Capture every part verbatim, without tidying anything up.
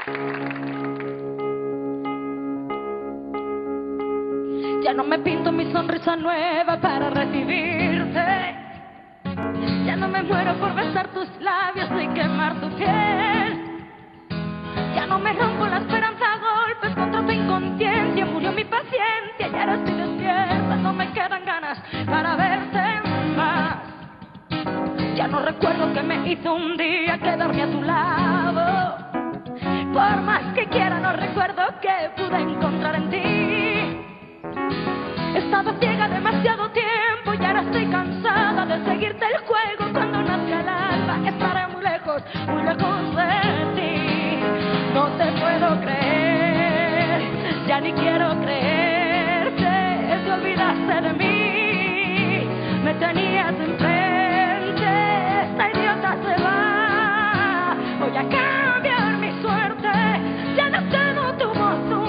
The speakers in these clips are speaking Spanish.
Ya no me pinto mi sonrisa nueva para recibirte. Ya no me muero por besar tus labios ni quemar tu piel. Ya no me rompo la esperanza a golpes contra tu inconsciencia. Murió mi paciencia y ahora estoy despierta. No me quedan ganas para verte más. Ya no recuerdo qué me hizo un día quedarme a tu lado. Por más que quiera no recuerdo qué pude encontrar en ti. He estado ciega demasiado tiempo y ahora estoy cansada de seguirte el juego. Cuando nazca el alba estaré muy lejos, muy lejos de ti. No te puedo creer, ya ni quiero creerte. Te olvidaste de mí, me tenías enfrente. Esta idiota se va, voy a cambiar mi suerte. Ya no tengo tu voz, tú,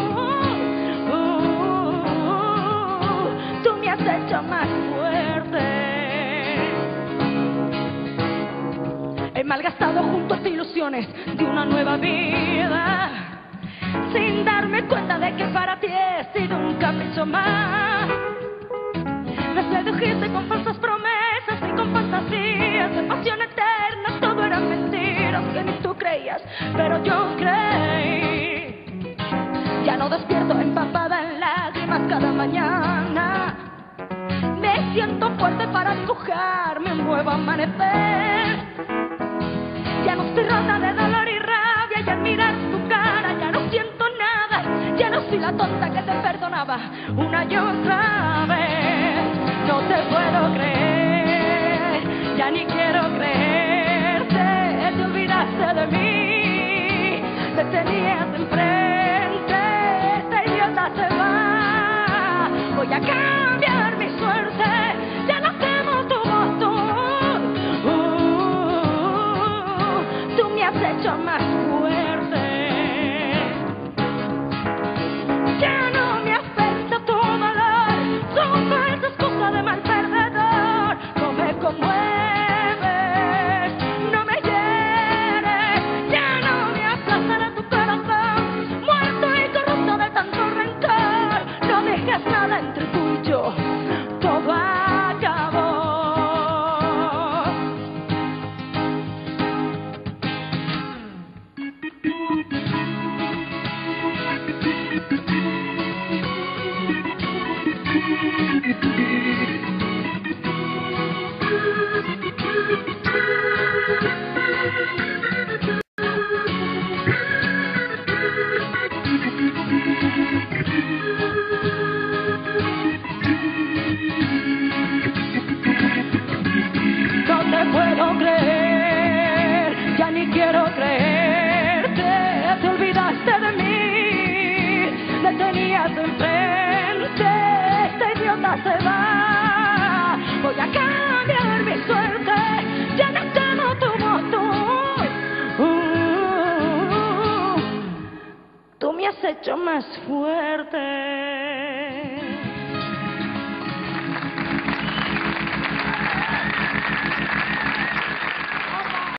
uh, tú me has hecho más fuerte. He malgastado junto a ti ilusiones de una nueva vida, sin darme cuenta de que para ti he sido un capricho más. Me sedujiste con falsas promesas y con fantasías de pasión eterna. Todo eran mentiras que ni tú creías, pero yo creí. Ya no despierto empapada en lágrimas cada mañana. Me siento fuerte para dibujarme un nuevo amanecer. Ya no estoy rota de dolor y rabia y al mirar tu cara ya no siento nada. Ya no soy la tonta que te perdonaba una y otra vez. No te puedo creer, ya ni quiero creerte. Te olvidaste de mí, te tenías enfrente. Esta idiota se va, voy a cambiar mi suerte. Ya no temo tu voz, tú, uh, tú me has hecho más fuerte. Ya no me afecta tu dolor, tu falsa excusa de mal perdedor. No me conmueves, no me hieres. Ya no me aplastará tu corazón, muerto y corrupto de tanto rencor. No dejes nada entre tú y yo, todo acabó. No te puedo creer, ya ni quiero creerte. Te olvidaste de mí, me tenías enfrente. Esta idiota se va, voy a cambiar mi suerte. Ya no temo tu voz, tú, uh, tú me has hecho más fuerte.